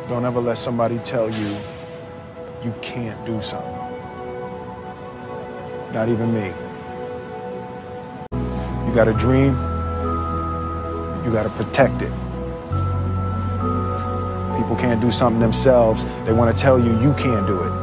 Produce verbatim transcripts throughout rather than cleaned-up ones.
Don't ever let somebody tell you you can't do something. Not even me. You got a dream, you got to protect it. People can't do something themselves. They want to tell you you can't do it.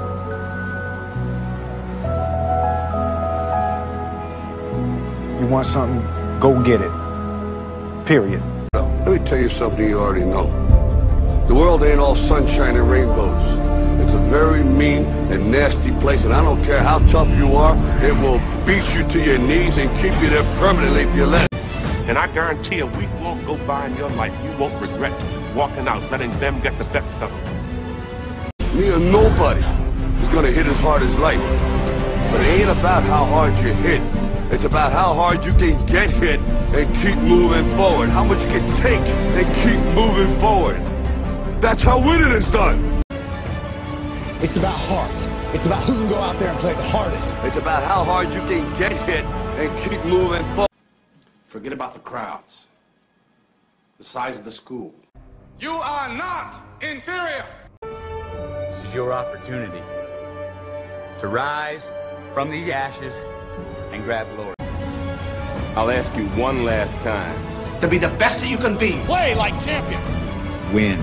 You want something, go get it. Period. Let me tell you something you already know. The world ain't all sunshine and rainbows. It's a very mean and nasty place, and I don't care how tough you are, it will beat you to your knees and keep you there permanently if you let it. And I guarantee a week won't go by in your life you won't regret walking out, letting them get the best of it. Me or nobody is gonna hit as hard as life. But it ain't about how hard you hit. It's about how hard you can get hit and keep moving forward. How much you can take and keep moving forward. That's how winning is done. It's about heart. It's about who can go out there and play the hardest. It's about how hard you can get hit and keep moving forward. Forget about the crowds, the size of the school. You are not inferior. This is your opportunity to rise from these ashes and grab glory. I'll ask you one last time. To be the best that you can be. Play like champions. Win.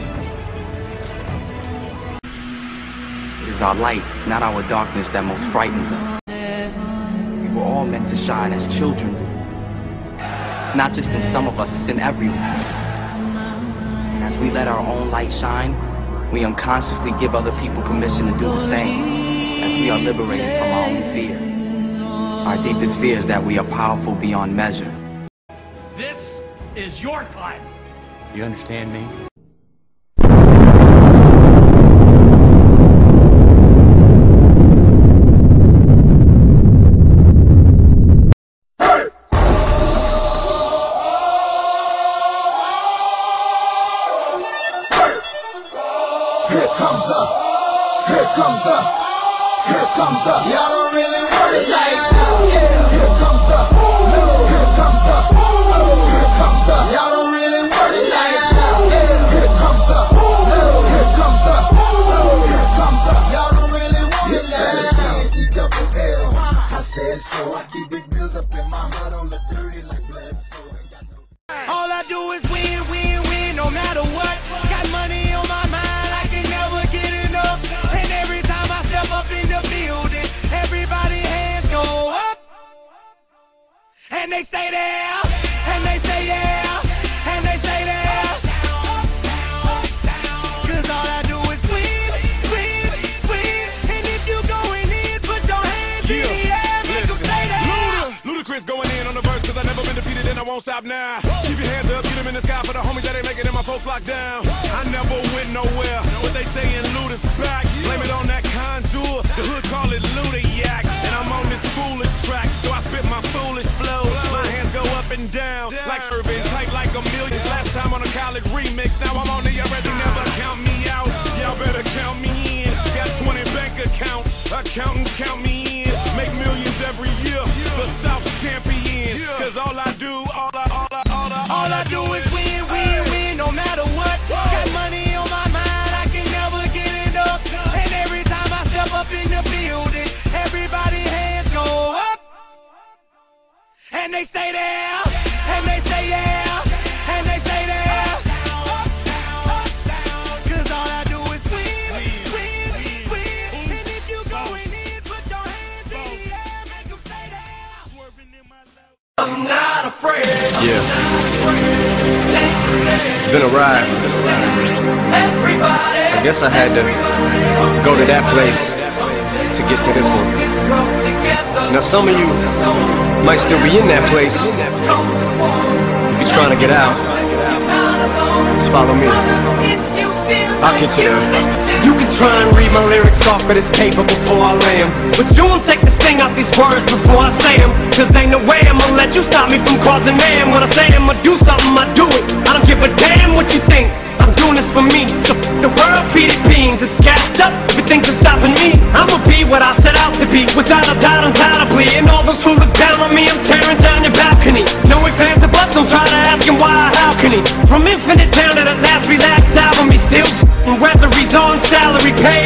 It is our light, not our darkness, that most frightens us. We were all meant to shine as children. It's not just in some of us, it's in everyone. And as we let our own light shine, we unconsciously give other people permission to do the same, as we are liberated from our own fear. Our deepest fear is that we are powerful beyond measure. This is your time. You understand me? Here comes the, here comes the, here comes the, y'all don't really want it like that. Yeah. Here comes the, here comes the, here comes the, y'all don't really want it like that. Yeah. Here comes the, here comes the, here comes the, y'all don't really want it like that. E double L, I said so, I keep big bills up in my heart on the dirty like blood, so ain't got no. All I do is win, win, win, no matter what. Got money on my mind. And every time I step up in the building, everybody hands go up. And they stay there, and they say yeah, and they stay there. Cause all I do is win, win, win. And if you going in, put your hands yeah. in the air, make them stay there. Luda, Ludacris going in on the verse, cause I never been defeated and I won't stop now. Keep your hands up, get them in the sky for the homies that ain't making it, my folks locked down. I never went nowhere, what they saying Luda's back. Blame it on that contour, the hood call it Luda-yak. And I'm on this foolish track, so I spit my foolish flow. My hands go up and down, like urban, tight like a million. Last time on a college remix, now I'm on the already, never count me out. Y'all better count me in, got twenty bank accounts, accountants count me in. Make millions every year, the South's champion. Cause all I do, all I, all I, all I, all I do is win, win, win, no matter what. Got money on my mind, I can never get it up. And every time I step up in the building, everybody hands go up. And they stay there, and they say yeah, and they stay there. Cause all I do is win, win, win. And if you going in, put your hands in the air, make them stay there. Swerving in my love. I'm not afraid. Yeah. It's been a ride. I guess I had to go to that place to get to this one. Now some of you might still be in that place. If you're trying to get out, just follow me. I'll get you there. You can try and read my lyrics off of this paper before I lay 'em, but you won't take the sting out these words before I say 'em. Cause ain't no way I'ma let you stop me from causing man. When I say I'ma do something, I do it. I don't give a damn what you think. I'm doing this for me, so f the world, feed it beans. It's gassed up, everything's stopping me. I'ma be what I set out to be, without a doubt, undoubtedly. And all those who look down on me, I'm tearing down your balcony. No ifs, ands, or buts, don't try to ask him why or how can he. From Infinite down to the last Relax album, he still s***ing. Whether he salary paid.